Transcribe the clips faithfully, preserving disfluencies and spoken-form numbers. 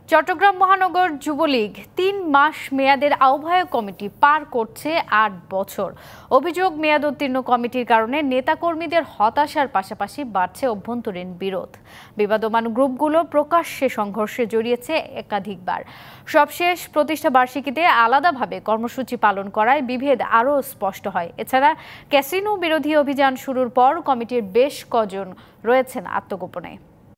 চট্টগ্রাম মহানগর যুবলীগ তিন মাস মেয়াদের আহ্বায়ক কমিটি পার করছে আট বছর। অভিযোগ, মেয়াদোত্তীর্ণ কমিটির কারণে নেতাকর্মীদের হতাশার পাশাপাশি বাড়ছে অভ্যন্তরীণ বিরোধ। বিবাদমান গ্রুপগুলো প্রকাশ্যে সংঘর্ষে জড়িয়েছে একাধিকবার। সবশেষ প্রতিষ্ঠা বার্ষিকীতে আলাদাভাবে কর্মসূচি পালন করায় বিভেদ আরও স্পষ্ট হয়। এছাড়া ক্যাসিনো বিরোধী অভিযান শুরুর পর কমিটির বেশ কজন রয়েছেন আত্মগোপনে।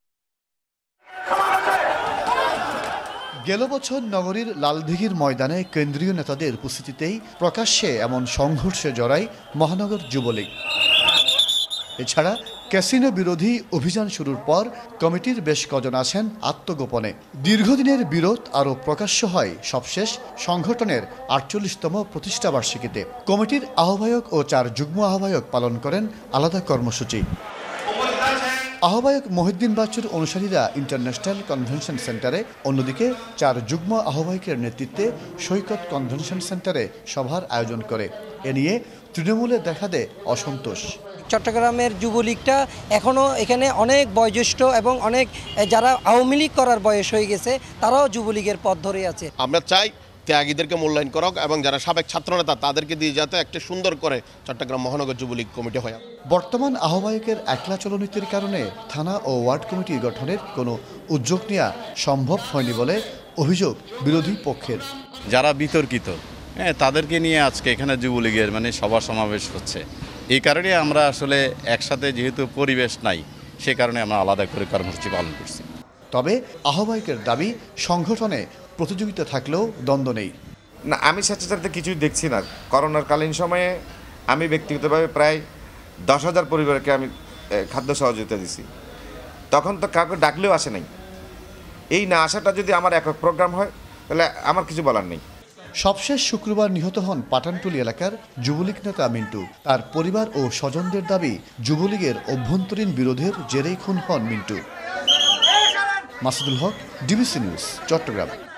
গেল বছর নগরীর লালদিঘির ময়দানে কেন্দ্রীয় নেতাদের উপস্থিতিতেই প্রকাশ্যে এমন সংঘর্ষে জড়ায় মহানগর যুবলীগ। এছাড়া ক্যাসিনো বিরোধী অভিযান শুরুর পর কমিটির বেশ কজন আছেন আত্মগোপনে। দীর্ঘদিনের বিরোধ আরও প্রকাশ্য হয় সবশেষ সংগঠনের আটচল্লিশতম প্রতিষ্ঠাবার্ষিকীতে। কমিটির আহ্বায়ক ও চার যুগ্ম আহ্বায়ক পালন করেন আলাদা কর্মসূচি। আহ্বায়ক মহিউদ্দিন বাচ্চুর অনুসারীরা ইন্টারন্যাশনাল কনভেনশন সেন্টারে, অন্যদিকে চার যুগ্ম আহ্বায়কের নেতৃত্বে সৈকত কনভেনশন সেন্টারে সভার আয়োজন করে। এ নিয়ে তৃণমূলে দেখা দেয় অসন্তোষ। চট্টগ্রামের যুবলীগটা এখনও এখানে অনেক বয়োজ্যেষ্ঠ এবং অনেক যারা আওয়ামী লীগ করার বয়স হয়ে গেছে তারাও যুবলীগের পথ ধরে আছে। আমরা চাই ত্যাগীদেরকে মূল্যায়ন করা হোক এবং যারা সাবেক ছাত্রনেতা তাদেরকে দিয়ে যাতে একটা সুন্দর করে চট্টগ্রাম মহানগর যুবলীগ কমিটি হয়। বর্তমান আহ্বায়কের একলা চলনীতির কারণে থানা ও ওয়ার্ড কমিটি গঠনের কোনো উদ্যোগ নেওয়া সম্ভব হয়নি বলে অভিযোগ বিরোধী পক্ষের। যারা বিতর্কিত হ্যাঁ তাদেরকে নিয়ে আজকে এখানে যুবলীগের মানে সভা সমাবেশ হচ্ছে। এই কারণে আমরা আসলে একসাথে যেহেতু পরিবেশ নাই সে কারণে আমরা আলাদা করে কর্মসূচি পালন করছি। তবে আহ্বায়কের দাবি, সংগঠনে প্রতিযোগিতা থাকলেও দ্বন্দ্ব নেই। না, আমি স্বেচ্ছাচারিতা কিছুই দেখছি না। করোনার কালীন সময়ে আমি ব্যক্তিগতভাবে প্রায় দশ হাজার পরিবারকে আমি খাদ্য সহযোগিতা দিছি। তখন তো কাউকে ডাকলেও আসে নাই। এই না আসাটা যদি আমার একক প্রোগ্রাম হয় তাহলে আমার কিছু বলার নেই। সবশেষ শুক্রবার নিহত হন পাঠানটুলি এলাকার যুবলীগ নেতা মিন্টু। তার পরিবার ও স্বজনদের দাবি, যুবলীগের অভ্যন্তরীণ বিরোধের জেরেই খুন হন মিন্টু। Masudul Haque, DBC news, Chittagong.